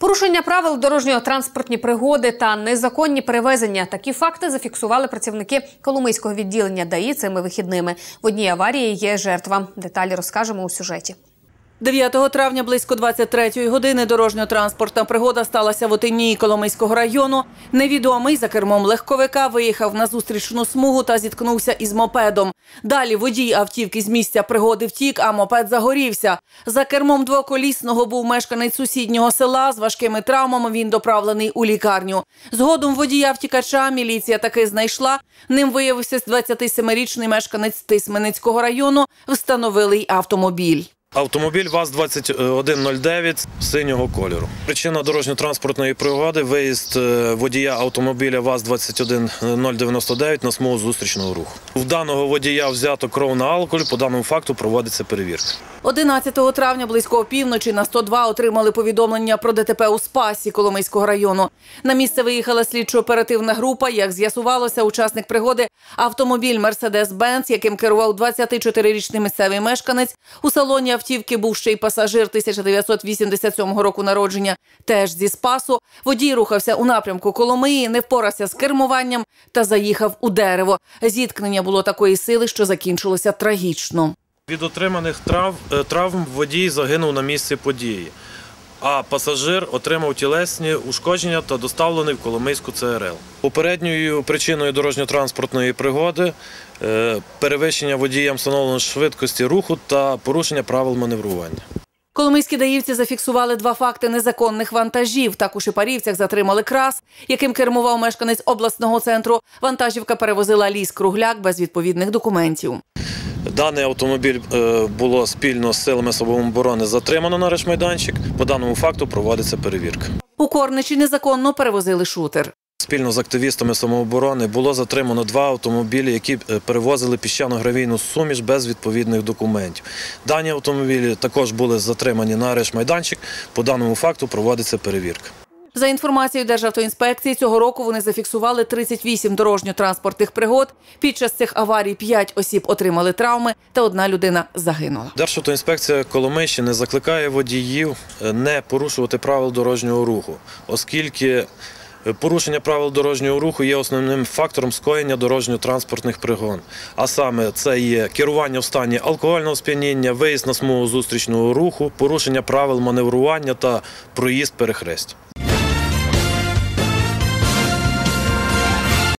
Порушення правил дорожньо-транспортні пригоди та незаконні перевезення. Такі факти зафіксували працівники Коломийського відділення ДАІ цими вихідними. В одній аварії є жертва. Деталі розкажемо у сюжеті. 9 травня близько 23-ї години дорожньо-транспортна пригода сталася в Отинії Коломийського району. Невідомий за кермом легковика виїхав на зустрічну смугу та зіткнувся із мопедом. Далі водій автівки з місця пригоди втік, а мопед загорівся. За кермом двоколісного був мешканець сусіднього села. З важкими травмами він доправлений у лікарню. Згодом водія втікача міліція таки знайшла. Ним виявився 27-річний мешканець Тисменицького району. Встановили й автомобіль. Автомобіль ВАЗ-2109 синього кольору. Причина дорожньо-транспортної пригоди – виїзд водія автомобіля ВАЗ-21099 на смугу зустрічного руху. В даного водія взято кров на алкоголь, по даному факту проводиться перевірка. 11 травня близько опівночі на 102 отримали повідомлення про ДТП у Спасі Коломийського району. На місце виїхала слідчо-оперативна група. Як з'ясувалося, учасник пригоди – автомобіль «Мерседес-Бенц», яким керував 24-річний місцевий мешканець. У салоні автівки був ще й пасажир 1987 року народження, теж зі Спасу. Водій рухався у напрямку Коломиї, не впорався з кермуванням та заїхав у дерево. Зіткнення було такої сили, що закінчилося трагічно. Від отриманих травм водій загинув на місці події, а пасажир отримав тілесні ушкодження та доставлений в Коломийську ЦРЛ. Попередньою причиною дорожньо-транспортної пригоди – перевищення водієм встановленої швидкості руху та порушення правил маневрування. Коломийські даївці зафіксували 2 факти незаконних вантажів. Так у Шипарівцях затримали КРАС, яким кермував мешканець обласного центру. Вантажівка перевозила ліс-кругляк без відповідних документів. Даний автомобіль було спільно з силами самооборони затримано на арешт-майданчик. По даному факту проводиться перевірка. У Корничі незаконно перевозили шутер. Спільно з активістами самооборони було затримано 2 автомобілі, які перевозили піщано-гравійну суміш без відповідних документів. Дані автомобілі також були затримані на арешт-майданчик. По даному факту проводиться перевірка. За інформацією Державтоінспекції, цього року вони зафіксували 38 дорожньо-транспортних пригод. Під час цих аварій 5 осіб отримали травми та 1 людина загинула. Державтоінспекція Коломийщини закликає водіїв не порушувати правил дорожнього руху, оскільки порушення правил дорожнього руху є основним фактором скоєння дорожньо-транспортних пригод. А саме це є керування в стані алкогольного сп'яніння, виїзд на смугу зустрічного руху, порушення правил маневрування та проїзд перехрестя.